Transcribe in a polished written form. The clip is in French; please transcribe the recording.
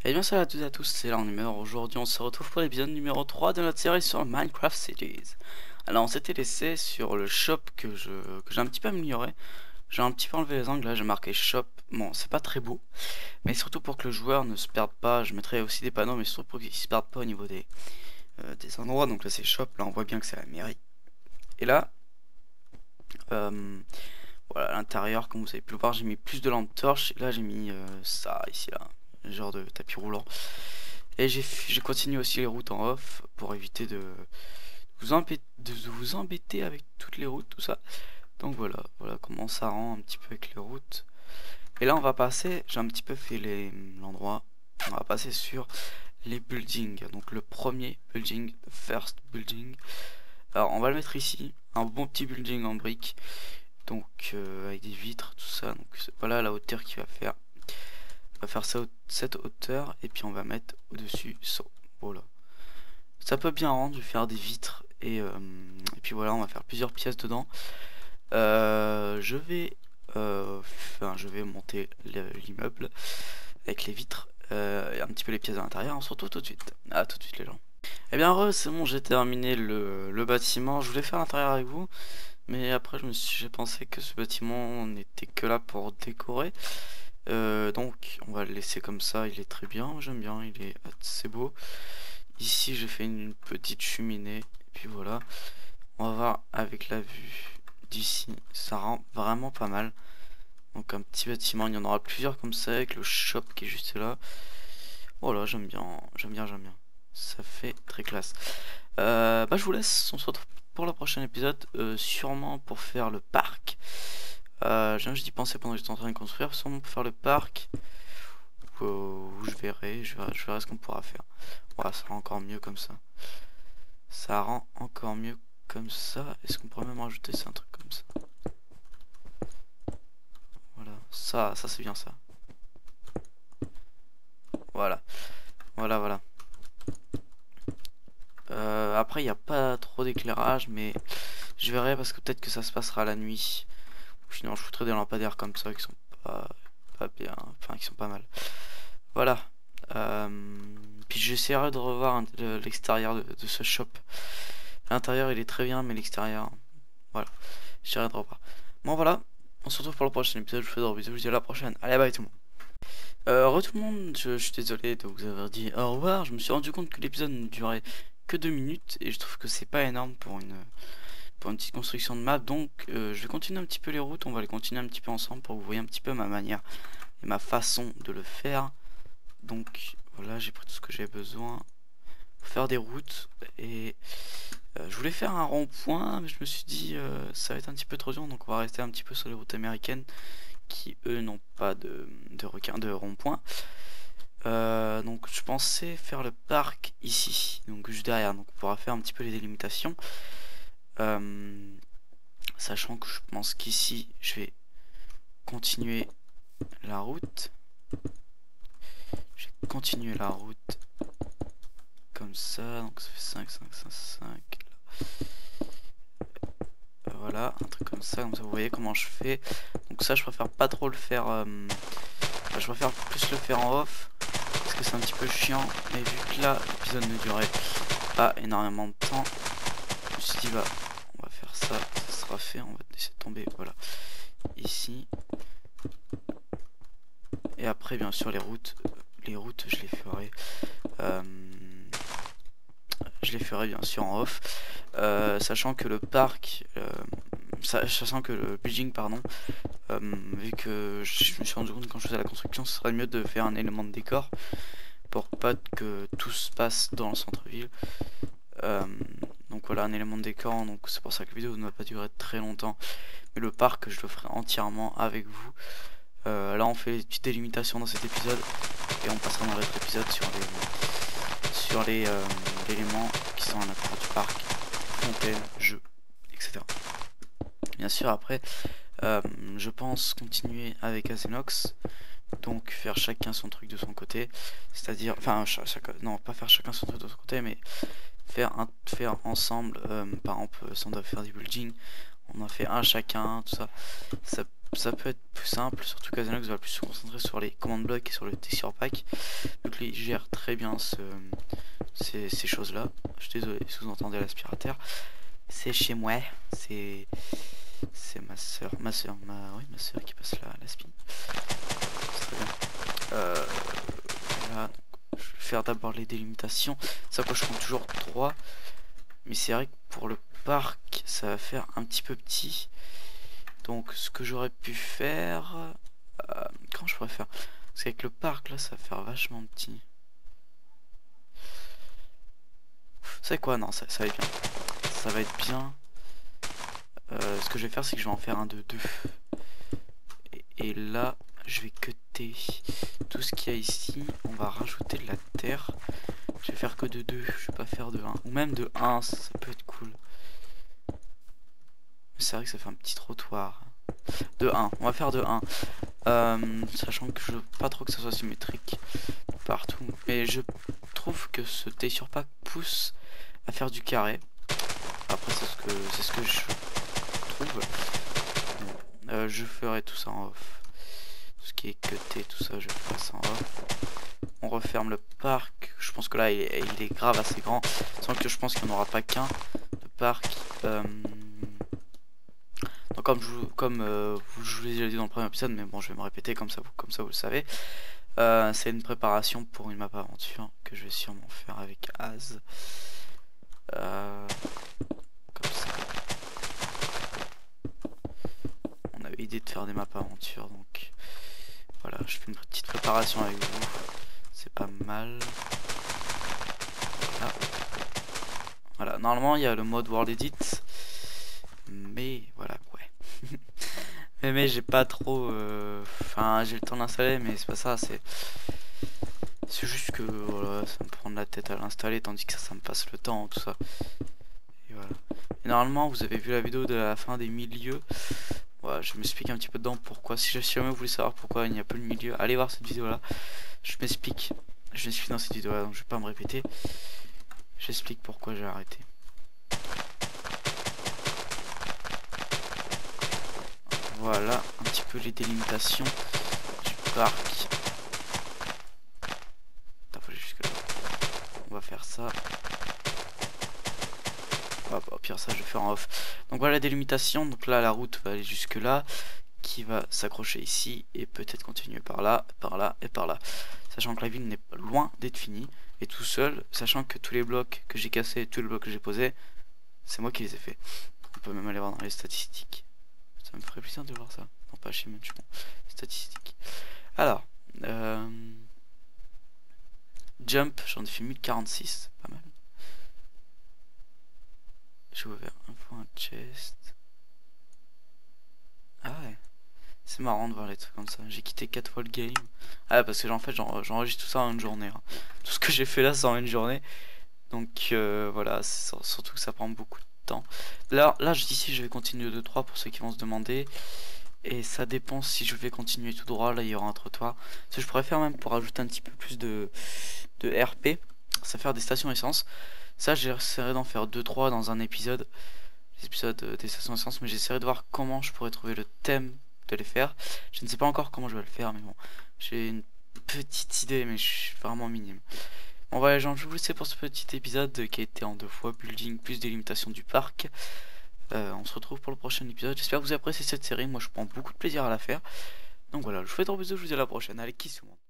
Et bien salut à toutes et à tous, c'est l'Arnumeur. Aujourd'hui on se retrouve pour l'épisode numéro 3 de notre série sur Minecraft Cities. Alors on s'était laissé sur le shop que j'ai un petit peu amélioré. J'ai un petit peu enlevé les angles, là j'ai marqué shop. Bon, c'est pas très beau, mais surtout pour que le joueur ne se perde pas, je mettrai aussi des panneaux, mais surtout pour qu'il se perde pas au niveau des endroits. Donc là c'est shop, là on voit bien que c'est la mairie. Et là, voilà, à l'intérieur, comme vous avez pu le voir, j'ai mis plus de lampes torches. Et là j'ai mis ça ici, là, genre de tapis roulant. Et j'ai continué aussi les routes en off pour éviter de vous embêter avec toutes les routes, tout ça. Donc voilà comment ça rend un petit peu avec les routes. Et là on va passer, j'ai un petit peu fait l'endroit, on va passer sur les buildings. Donc le premier building, first building. Alors on va le mettre ici, un bon petit building en briques. Donc avec des vitres, tout ça. Donc voilà la hauteur qu'il va faire. On va faire ça, cette hauteur et puis on va mettre au-dessus ça. Voilà. Ça peut bien rendre, je vais faire des vitres et puis voilà, on va faire plusieurs pièces dedans. Je vais monter l'immeuble avec les vitres et un petit peu les pièces à l'intérieur. On se retrouve tout de suite. À tout de suite les gens. Et bien heureux, c'est bon, j'ai terminé le bâtiment. Je voulais faire l'intérieur avec vous, mais après j'ai pensé que ce bâtiment n'était que là pour décorer. Donc on va le laisser comme ça, il est très bien, j'aime bien, il est assez beau. Ici j'ai fait une petite cheminée, et puis voilà. On va voir avec la vue d'ici, ça rend vraiment pas mal. Donc un petit bâtiment, il y en aura plusieurs comme ça, avec le shop qui est juste là. Voilà, j'aime bien, j'aime bien, j'aime bien. Ça fait très classe. Bah je vous laisse, on se retrouve pour le prochain épisode, sûrement pour faire le parc. Je viens juste d'y penser pendant que j'étais en train de construire, sûrement pour faire le parc. Où je verrai ce qu'on pourra faire. Voilà, ça rend encore mieux comme ça. Ça rend encore mieux comme ça. Est-ce qu'on pourrait même rajouter un truc comme ça? Voilà, ça c'est bien ça. Voilà, voilà. Après il n'y a pas trop d'éclairage, mais je verrai parce que peut-être que ça se passera la nuit. Ou sinon je foutrai des lampadaires comme ça qui sont pas bien, enfin qui sont pas mal. Voilà. Puis j'essaierai de revoir l'extérieur de ce shop. L'intérieur il est très bien, mais l'extérieur, voilà, j'essaierai de revoir. Bon voilà, on se retrouve pour le prochain épisode. Je vous fais de gros bisous, je vous dis à la prochaine. Allez, bye tout le monde. Re tout le monde, je suis désolé de vous avoir dit au revoir. Je me suis rendu compte que l'épisode ne durait que 2 minutes et je trouve que c'est pas énorme pour une petite construction de map. Donc je vais continuer un petit peu les routes, on va les continuer un petit peu ensemble pour que vous voyez un petit peu ma manière et ma façon de le faire. Donc voilà, j'ai pris tout ce que j'ai besoin pour faire des routes et je voulais faire un rond-point, mais je me suis dit ça va être un petit peu trop dur, donc on va rester un petit peu sur les routes américaines qui eux n'ont pas de rond-point. Donc je pensais faire le parc ici, donc juste derrière, donc on pourra faire un petit peu les délimitations. Sachant que je pense qu'ici je vais continuer la route. Je vais continuer la route comme ça, donc ça fait 5, 5, 5, 5. Voilà, un truc comme ça vous voyez comment je fais. Donc ça je préfère pas trop le faire, je préfère plus le faire en off, parce que c'est un petit peu chiant. Mais vu que là l'épisode ne durait pas énormément de temps, je me suis dit bah on va faire ça, ça sera fait, on va laisser tomber, voilà, ici. Et après bien sûr les routes je les ferai bien sûr en off, sachant que le parc, sachant que le building pardon, vu que je me suis rendu compte quand je faisais la construction, ce serait mieux de faire un élément de décor pour pas que tout se passe dans le centre-ville. Donc voilà, un élément de décor, donc c'est pour ça que la vidéo ne va pas durer très longtemps, mais le parc je le ferai entièrement avec vous. Là on fait les petites délimitations dans cet épisode et on passera dans l'autre épisode sur les éléments qui sont à l'intérieur du parc, fontaine, jeux, etc. Bien sûr après je pense continuer avec Azenox, donc faire chacun son truc de son côté, c'est-à-dire, enfin non pas faire chacun son truc de son côté, mais faire ensemble, par exemple si on doit faire des buildings, on en fait un chacun, tout ça. Ça ça peut être plus simple, surtout qu'à Xenox va plus se concentrer sur les commandes blocs et sur le texture pack. Donc il gère très bien ces choses-là. Je suis désolé si vous entendez l'aspirateur. C'est chez moi, c'est ma soeur, oui, ma soeur qui passe là, la spin. C'est très bien. Voilà. Je vais faire d'abord les délimitations. Ça quoi je compte toujours 3. Mais c'est vrai que pour le parc, ça va faire un petit peu petit. Donc ce que j'aurais pu faire... comment je pourrais faire? Parce qu'avec le parc là, ça va faire vachement petit. C'est quoi? Non, ça va être bien. Ça va être bien. Ce que je vais faire, c'est que je vais en faire un de 2. Et là, je vais cutter tout ce qu'il y a ici. On va rajouter de la terre. Je vais faire que de 2. Je vais pas faire de 1. Ou même de 1, ça peut être cool. C'est vrai que ça fait un petit trottoir. De 1. On va faire de 1. Sachant que je veux pas trop que ça soit symétrique partout. Mais je trouve que ce texture pack pousse à faire du carré. Après, c'est ce que je trouve. Je ferai tout ça en off. Tout ce qui est cuté, tout ça, je ferai ça en off. On referme le parc. Je pense que là, il est grave assez grand. Sans que je pense qu'il n'y en aura pas qu'un de parc. Donc comme je vous l'ai déjà dit dans le premier épisode, mais bon, je vais me répéter comme ça vous le savez. C'est une préparation pour une map aventure que je vais sûrement faire avec Az. Comme ça. On avait l'idée de faire des maps aventure, donc voilà, je fais une petite préparation avec vous. C'est pas mal. Voilà, normalement il y a le mode World Edit, mais voilà, ouais. mais j'ai pas trop... Enfin, j'ai le temps d'installer, mais c'est pas ça, c'est juste que voilà, ça me prend la tête à l'installer, tandis que ça me passe le temps, tout ça. Et voilà. Et normalement, vous avez vu la vidéo de la fin des milieux. Voilà, je m'explique un petit peu dedans pourquoi. Si jamais vous voulez savoir pourquoi il n'y a pas le milieu, allez voir cette vidéo là. Je m'explique dans cette vidéo là, donc je vais pas me répéter. J'explique pourquoi j'ai arrêté. Voilà, un petit peu les délimitations du parc. On va faire ça. Au pire ça je vais faire en off. Donc voilà la délimitation. Donc là la route va aller jusque là, qui va s'accrocher ici et peut-être continuer par là, par là et par là. Sachant que la ville n'est pas loin d'être finie et tout seul, sachant que tous les blocs que j'ai cassés, tous les blocs que j'ai posés, c'est moi qui les ai fait. On peut même aller voir dans les statistiques. Ça me ferait plaisir de voir ça. Non pas chez Munchmon. Statistiques. Alors, jump, j'en ai fait 1046, pas mal. J'ai ouvert un point chest. Ah ouais. C'est marrant de voir les trucs comme ça. J'ai quitté 4 fois le game. Ah parce que en fait j'enregistre tout ça en une journée. Hein. Tout ce que j'ai fait là c'est en une journée. Donc voilà, surtout que ça prend beaucoup de temps. Là ici je vais continuer de 3 pour ceux qui vont se demander. Et ça dépend si je vais continuer tout droit. Là il y aura un trottoir. Ce que je pourrais faire même pour ajouter un petit peu plus de RP, ça faire des stations essence. Ça j'essaierai d'en faire 2-3 dans un épisode. L'épisode des stations essence. Mais j'essaierai de voir comment je pourrais trouver le thème de les faire. Je ne sais pas encore comment je vais le faire, mais bon, j'ai une petite idée, mais je suis vraiment minime. Bon voilà les gens, je vais vous laisser pour ce petit épisode qui a été en 2 fois building plus délimitation du parc. On se retrouve pour le prochain épisode. J'espère que vous avez apprécié cette série. Moi je prends beaucoup de plaisir à la faire. Donc voilà, je vous fais de gros bisous, je vous dis à la prochaine. Allez, kiss tout le monde.